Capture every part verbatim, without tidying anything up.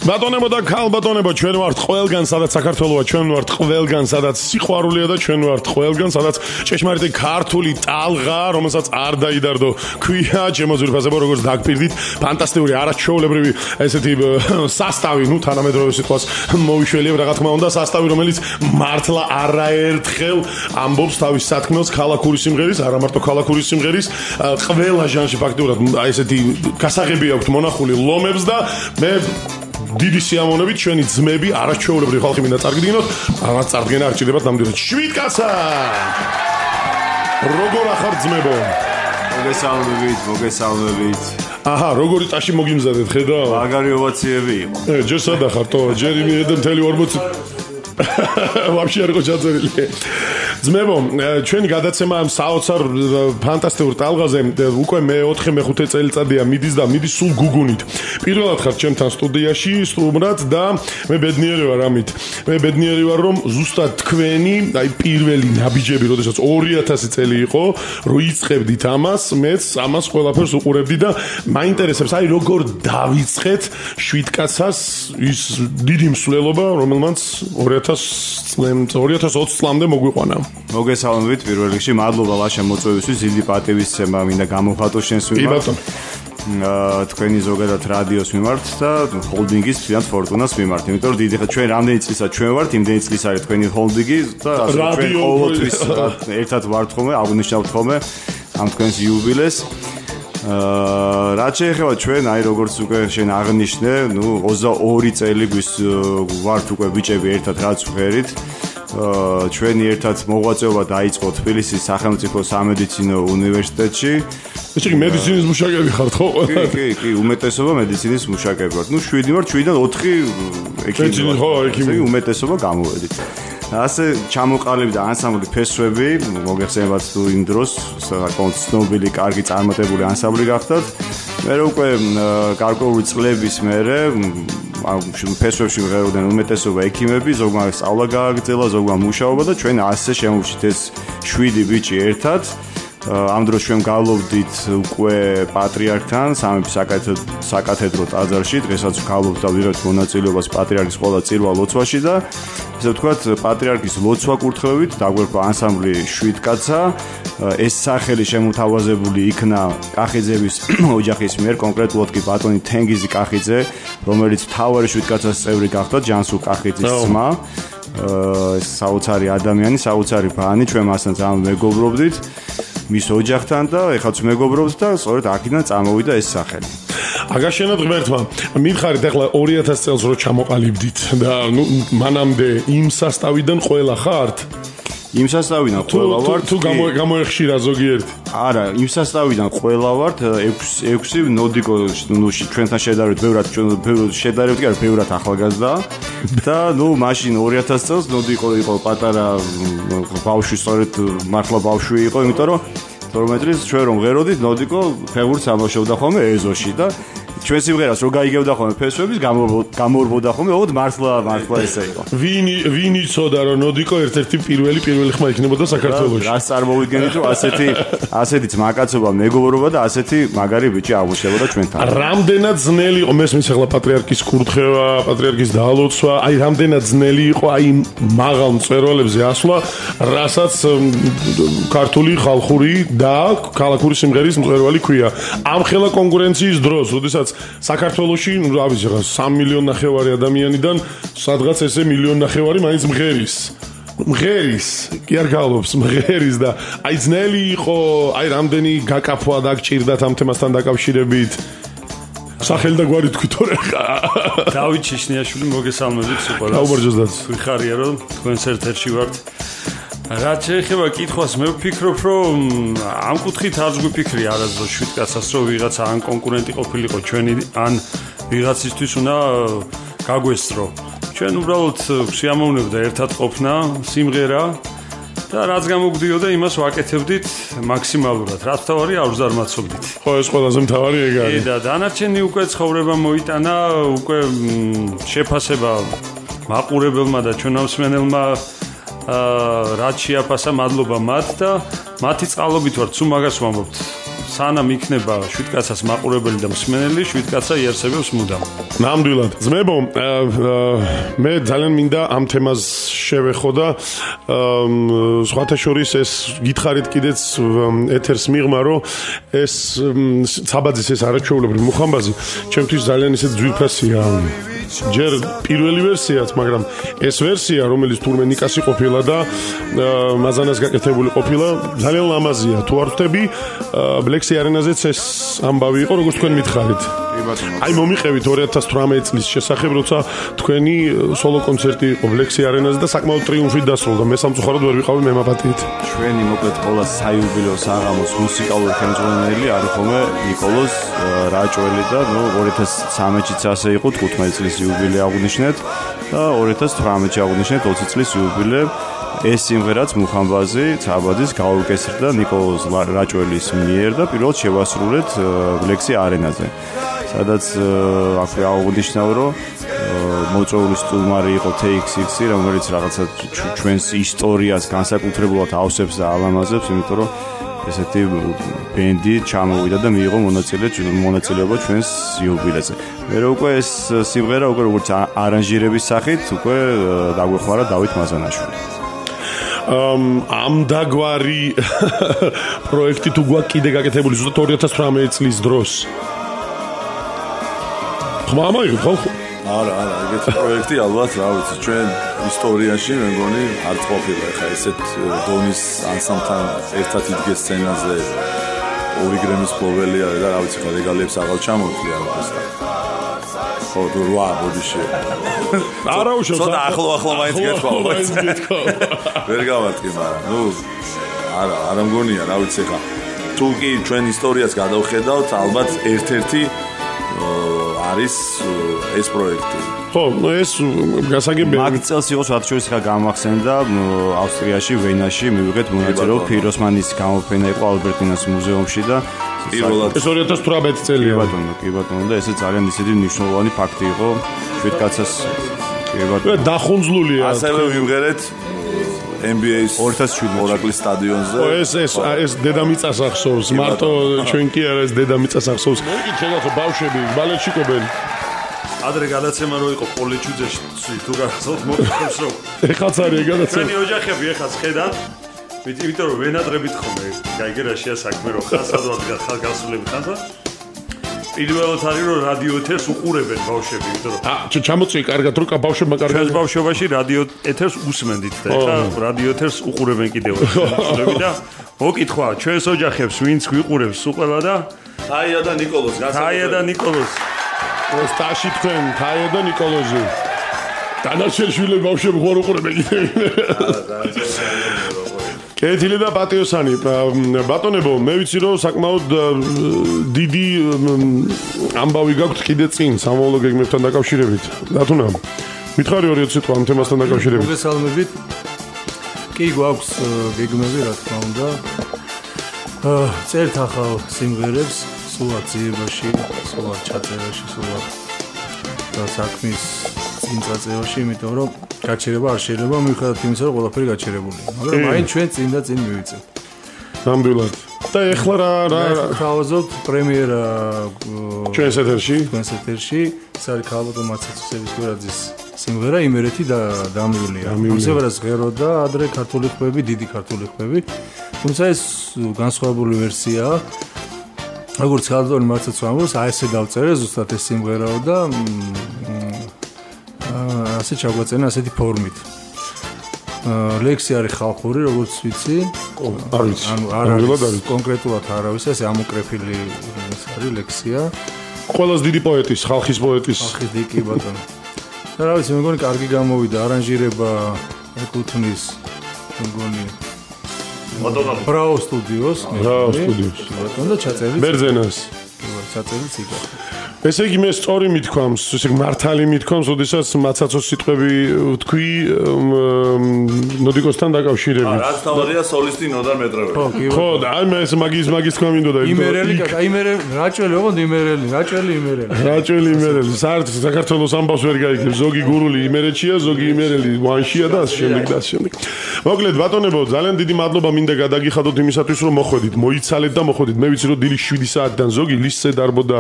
ბატონებო და ქალბატონებო, ჩვენ ვართ ყველგან, სადაც საქართველოა, ჩვენ ვართ ყველგან, სადაც სიყვარულია და ჩვენ ვართ ყველგან, სადაც ჭეშმარიტი ქართული ტალღა, რომელსაც არ დაიდარდო ქვია, ჩემო ძვირფასებო, როგორც დაგპირდით, ფანტასტიკური, არაჩვეულებრივი ესეთი სასტავი, ნუ თანამედროვე სიტყვას მოვიშველიებ, რა თქმა უნდა, სასტავი, რომელიც მართლა არაერთხელ ამბობს თავის სათქმელს ქალაქური სიმღერის, არა მარტო ქალაქური სიმღერის, ყველა ჟანრში ფაქტიურად ესეთი გასაღები აქვთ მონახული ლომებს და მე დიდი სიამოვნებით ჩვენი ძმები არაჩვეულებრივი ხალხი მინდა წარგდგინოთ, რაღაც წარდგენა არ ჭირდებათ ნამდვილად. შვიდ კაცა! როგორ ახარ ძმებო? მოგესალმებით, მოგესალმებით. აჰა, როგორი ტაში მოგიმზადეთ, ხედავ? მაგარი ოვაციები იყო. ე, ჯერ სადა ხარ, თო, ჯერ იმიედე მთელი ორმოცი ვაფშე არ იყო ჩაწერილი. ძმებო, ჩვენი გადაცემა ამ საოცარ ფანტასტიკურ ტალღაზე უკვე მეოთხე მეხუთე წელიწადია მიდის და მიდის სულ გუგუნით. პირველად ხარ ჩემთან სტუდიაში, სტუმრად და მე ბედნიერი ვარ ამით. მე ბედნიერი ვარ რომ ზუსტად თქვენი, აი პირველი ნაბიჯები, როდესაც ორი ათასი წელი იყო, რო იწყებდით ამას, მეც ამას ყველაფერს უყურებდი და მაინტერესებს, აი როგორ დავიწყეთ შვიდ კაცას ის დიდი მსვლელობა, რომელმაც ორი ათას ოცი წლამდე მოგვიყვანა. მოგესალმებით პირველ რიგში, მადლობა ლაშა მოწვევისთვის, დიდი პატივისცემა მინდა გამოვხატო შენს მიმართ. თქვენი ზოგადად რადიოს მიმართ და ჰოლდინგის თლიანად ფორტუნას მიმართ. იმიტომ რომ დიდი ხა ჩვენ რამდენი წლისა ჩვენ ვართ, იმდენი წლის არის თქვენი ჰოლდინგი და ჩვენ ყოველთვის ერთად ვართ ხოლმე, აღნიშნავთ ხოლმე ამ თქვენს იუბილეს. აა რაც შეეხება ჩვენ, აი როგორც უკვე შენ აღნიშნე, ნუ ოცდაორი წელი ვართ უკვე ბიჭები ერთად რაც ვღერით. აა ჩვენი ერთად მოღვაწეობა დაიწყო თბილისის სახელმწიფო სამედიცინო უნივერსიტეტში. ეჭი მედიცინის მუშაკები ხართ ხო? კი, კი, კი, უმეტესობა მედიცინის მუშაკები ვართ. ნუ შვიდი ვართ, შვიდიდან ოთხი ექიმი ვართ. ხო, ექიმი. უმეტესობა გამოვედით. ასე ჩამოყალიბდა ანსამბლი ფესვები, მოგეხსენებათ თუ იმ დროს საკმაოდ ცნობილი, კარგი წარმატებული ანსამბლი გახდათ. მე უკვე გარკვეული წლების მერე ფესვებში მღეროდნენ უმეტესობა ექიმები, ზოგმა სწავლა გააგრძელა, ზოგმა მუშაობა და ჩვენ ასე შემოვშით ეს შვიდი ბიჭი ერთად. ამ დროს ჩვენ გავლობდით უკვე პატრიარქთან სამების საკათედრო ტაძარში, დღესაც გავლობთ და ვიღებთ მონაწილეობას პატრიარქის ყველა წირვა ლოცვაში და ესე ვთქვათ, პატრიარქის ლოცვა კურთხევით დაგვერქვა ანსამბლი შვიდ კაცა. ეს სახელი შემოთავაზებული იქნა კახიძეების ოჯახის მიერ, კონკრეტულად კი ბატონი თენგიზი კახიძე, რომელიც მთავარი შვიდ კაცას წევრი გახდა, ჯანსუ კახიძის ძმა. ეს საოცარი ადამიანი, საოცარი ბანი, ჩვენ მასთან ძალიან მეგობრობდით. მის ოჯახთან და ეხაც მეგობრობთ და სწორედ აქედან წამოვიდა ეს სახელი. აგაშენოთ ღმერთმა. მითხარით ახლა ორი ათასი წელს რო ჩამოყალიბდით და ნუ მანამდე იმ სასტავიდან ყველა ხართ? იმ სასტავიდან ყველა ვართ. თუ გამოეხშირა ზოგიერთი. არა, იმ სასტავიდან ყველა ვართ, ექვსი ნოდიკო ნუ ჩვენთან შედარებით ბევრად შედარებით კი არა, ბევრად ახალგაზრდა და ნუ მაშინ ორი ათასი წელს ნოდიკო იყო პატარა ბავშვი, სწორედ მართლა ბავშვი იყო, იმიტომ რომ თორმეტ წელს ჩვენ რომ ღეროდით ნოდიკო ფეხბურთს ამოშობდა ხოლმე ეზოში და ჩვენ სიმღერას რო გაიგებდა ხოლმე ფესვების გამორბოდა ხოლმე, ოღონდ მართლა მართლა ესე იყო. ვინი ვინი ცოდა რომ ნოდიკო ერთ-ერთი პირველი პირველი ხმა იქნებოდა საქართველოში. რას წარმოვიდგენით რომ ასეთი ასეთი ძმაკაცობა, მეგობრობა და ასეთი მაგარი ბიჭი აღმოჩნდებოდა ჩვენთან. რამდენად ძნელი იყო მესმის ახლა პატრიარქის კურთხევა, პატრიარქის დალოცვა, აი რამდენად ძნელი იყო აი მაღალ მწვერვალებზე ასვლა, რასაც ქართული ხალხური და ქალაქური სიმღერის მწვერვალი ქვია. ამ ხელა კონკურენციის დროს, როდესაც საქართველოში, ну, რა ვიცი, სამი მილიონი ნახევარი ადამიანიდან სადღაც ესე მილიონი ნახევარი მაინც მღერის. მღერის, კი არ გავლობს, მღერის და აი ძნელი იყო, აი რამდენი გაკაფვა დაგჭირდათ ამ თემასთან დაკავშირებით. სახელი და გვარი თქვი თორე ხა. დავით ჩიშნიაშვილი, მოგესალმებით სუპერას. გაუმარჯოსდათ. ვიხარია რომ თქვენს ერთ-ერთში ვართ. რაც შეეხება კითხვას, მე ვფიქრობ, რომ ამ კუთხით არც გვიფიქრი არასდროს შვიდ კაცას, რომ ვიღაცა ან კონკურენტი ყოფილიყო ჩვენი, ან ვიღაცისთვის უნდა გაგვესწრო. ჩვენ უბრალოდ ვსიამოვნებდა ერთად ყოფნა, სიმღერა და რაც გამოგვდიოდა, იმას ვაკეთებდით მაქსიმალურად. რაც თავარი არ ვზარმაცობდით. ხო, ეს ყველაზე მთავარი ეგ არის. კი და დანარჩენი უკვე ცხოვრება მოიტანა, უკვე შეფასება მაყურებელმა და ჩვენავსმენელმა რაც შეაფასა, მადლობა მათ და მათი წყალობით ვარ, თუ მაგას ვამბობთ. სანამ იქნება შვიდკაცას მაყურებელი და მსმენელი, შვიდკაცა იარსებებს მუდამ. ნამდვილად. ძმებო, მე ძალიან მინდა ამ თემას შევეხო და სხვათა შორის ეს გითხარით კიდეც ეთერს მიღმა, რომ ეს ცაბაძის ეს არაჩვეულებრივი მუხამბაზი ჩემთვის ძალიან ისე ძვირფასია. ჯერ პირველი ვერსიაც, მაგრამ ეს ვერსია, რომელიც თურმე ნიკასი ყოფილა და მაზანას გაკეთებული ყოფილა, ძალიან ლამაზია. თუ არ ვხვდები, ბლექსი არენაზეც ეს ამბავი იყო, როგორც თქვენ მითხარით. აი მომიყევით ორი ათას თვრამეტი წლის შესახებ, როცა თქვენი სოლო კონცერტი იყო ბლექსი არენაზე და საკმაოდ ტრიუმფით დასრულდა. მე სამწუხაროდ ვერ ვიყავი მემაპატიით. ჩვენი მოკლედ ყველა საიუბილეო საღამოს მუსიკალური ხელმძღვანელი არის ხოლმე ნიკოლოზ რაჭველი და ნუ ორი ათას ცხრამეტიც ასე იყო, თხუთმეტი წლის იუბილე აღნიშნეთ და ორი ათას თვრამეტში აღნიშნეთ ოცი წლის იუბილე. ეს სიმღერაც მუხამბაზი ცაბაძის გაორკესტრდა ნიკოლოზ რაჭველის მიერ და პირველად შევასრულეთ ბლექსი არენაზე. სადაც აქვე აღნიშნავ, რომ მოწვეული სტუმარი იყო Take Six, რომელიც რაღაცა ჩვენს ისტორიას განსაკუთრებულად ავსებს და ალამაზებს, იმიტომ რომ ესეთი ბენდი ჩამოვიდა და მიიღო მონაწილეობა ჩვენს იუბილეზე. მე უკვე ეს სიმღერა უკვე როგორც არანჟირების სახით უკვე დაგვეხმარა დავით მაზანაშვილი. ამ დაგვარი პროექტი თუ გვაქვს კიდე გაკეთებული ზუსტად ორი ათას თვრამეტი წლის დროს. ხმა მაიღებ ხო? არა, არა, ეგეთი პროექტი ალბათ, რა ვიცი, ჩვენ ისტორიაში მე მგონი არ ყოფილა ხა ესეთ დონის ანსამბლთან ერთად იდგეს სცენაზე ორი გრემის ფლოველი არის და რა ვიცი, ხა რეგალიებს აღარ ჩამოვთვლი ალბათ. ხო, თუ რა ბოდიში. არა უშო, ცოტა ახლო ახლო მაინც გეთქვა. ვერ გავარტყი, მაგრამ ნუ არა, არა მგონია, რა ვიცი ხა. თუ კი ჩვენ ისტორიას გადავხედავთ, ალბათ ერთ-ერთი არის ეს პროექტი. ხო, ეს გასაგებია. მაგ წელს იყო მათ შორის ხა გამახსენდა ავსტრიაში, ვენაში მივიღეთ მონაწილეობა ფიროსმანის გამოფენა იყო ალბერტინას მუზეუმში და პირველად ეს ორი ათას თვრამეტი წელია. კი ბატონო, კი ბატონო და ესე ძალიან ისეთი მნიშვნელოვანი ფაქტი იყო შვიდკაცას. კი ბატონო. დახუნძლულია. ასევე ვიმღერეთ N B A-ის ორი ათას შვიდმეტი ორაკლის სტადიონზე. ეს ეს ეს დედამიწას ახსოვს. მარტო ჩვენ კი არა ეს დედამიწას ახსოვს. მოგიკითხეთ ხო ბავშვები, ბალეტში ყოფენ. ადრე გადაცემა რო იყო პოლეჩუძეში, თუ გახსოვთ მოგიხსოვს რომ ეხაც არის გადაცემა. ჩვენი ოჯახები ეხაც ხედავთ. იმიტომ რომ ვენატრებით ხომ ეს გაიგერაშია საქმე რომ ხასადවත් გასულებით ხანსა. პირველად არის რომ რადიო ეთერს უყურებენ ბავშვები, იმიტომ რომ აა ჩამოწვი კარგად რო ბავშვებმა კარგად. ჩვენს ბავშვობაში რადიო ეთერს უსმენდით და ეხლა რადიო ეთერს უყურებენ კიდევ. და მოკითხვა ჩვენს ოჯახებს ვინც გვიყურებს სულ ყველა და თაია და ნიკოლოზ გასაგებია. თაია და ნიკოლოზ. ეს ტაში თქვენ თაია და ნიკოლოზი. დანარჩენ შვილები ბავშვები ხوار უყურებენ კიდევ. კეთილი და პატიოსანი ბატონებო, მე ვიცი რომ საკმაოდ დიდი ამბავი გაქვთ კიდე წინ სამოვლო გეგმებთან დაკავშირებით. რატონა? მითხარი ორი სიტყვა ამ თემასთან დაკავშირებით. მოგესალმებით. კი გვაქვს გეგმები, რა თქმა უნდა. წერთ ახალ სიმღერებს, სულად ძიებაში, სულად ჩაწერაში, სულად და საქმის წინ წაწევაში, იმიტომ რომ გაჩერება არ შეიძლება მიუხედავად იმისა, რომ ყველაფერი გაჩერებულია. მაგრამ მაინც ჩვენ წინ და წინ მივიწევთ. ნამდვილად. და ეხლა რა რა თავაზობთ პრემიერა ჩვენს ეთერში? ჩვენს ეთერში, ეს არის ქალბატონ მაცაცუსევის გვერაძის სიმღერა იმერეთი და დამიულია. სიმღერას ღერო და ადრე ქართული ხმები, დიდი ქართული ხმები. თუმცა ეს განსხვავებული ვერსიაა. როგორც ქალბატონი მაცაცუ ამბობს, აი ესე დავწერე ზუსტად ეს სიმღერაო და ასე ჩაგვაწენა ასეთი ფორმით. ლექსი არის ხალხური, როგორც ვიცი. არ ვიცი. ანუ არ არის კონკრეტულად არავის, ეს ამოკრეფილი ეს არის ლექსია. ყველას დიდი პოეტის, ხალხის პოეტის. ხალხის დიდი ბატონო. და რა ვიცი, მე მგონი კარგი გამოვიდა, არანჟირება ეკუთვნის მე მგონი ბრაო სტუდიოს, ბრაო სტუდიოს. ბატონო და ჩაწერილი ბერძენას. ჩაწერილი ციგა. ესე იგი მე სწორი მithქვამს, ესე მართალი მithქვამს, ოდესაც მაცაცოს სიტყვები ვთქვი ნოდიკოსთან დაკავშირებით. რაც თავარია სოლისტი ნოდარ მეტრეველი. ხო, კი. ხო, და აი მე ეს მაგის მაგის თქვა მინდოდა. იმერელი, აი იმერელი, რაჭველი, ოღონდ იმერელი, რაჭველი იმერელი. რაჭველი იმერელი. საერთოდ საქართველოს ამბავს ვერ გაიგებს. ზოგი გურული იმერეთშია, ზოგი იმერელი ვანშია და ამ შემდეგ და ამ შემდეგ. მოკლედ ბატონებო, ძალიან დიდი მადლობა მინდა გადაგიხადოთ იმისათვის, რომ მოხვედით, მოიცალეთ და მოხვედით. მე ვიცი, რომ დილის შვიდი საათიდან ზოგი ლისზე დარბოდა,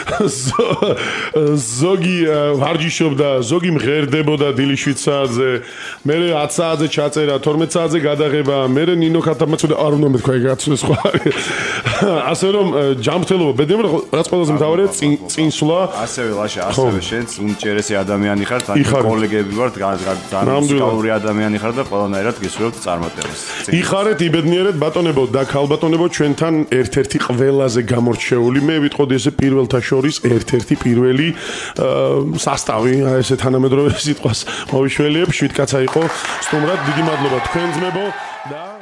ზოგი ვარჯიშობდა, ზოგი მღერდებოდა დილის შვიდ საათზე. მე ათ საათზე ჩაწერა, თორმეტ საათზე გადაღება, მე ნინო ქათამაცუდა არ უნდა მეთქვა ეგ რაც სხვა არის. ასე რომ ჯანმრთელობა, ბედნიერება, რაც ყველაზე მთავარია, წინსვლა. ასევე ლაშა, ასევე შენც უმჭერესი ადამიანი ხარ, თან კოლეგები ვართ, ძალიან მუსიკალური ადამიანი ხარ და ყველანაირად გისურვებთ წარმატებას. იხარეთ, იბედნიერეთ ბატონებო და ქალბატონებო, ჩვენთან ერთ-ერთი ყველაზე გამორჩეული, მე ვიტყოდი ესე პირველთა შორის ერთ-ერთი პირველი სასტავი, ესე თანამედროვე სიტყვას მოვიშველიებ, შვიდ კაცა იყო სტუმრად, დიდი მადლობა თქვენ ძმებო და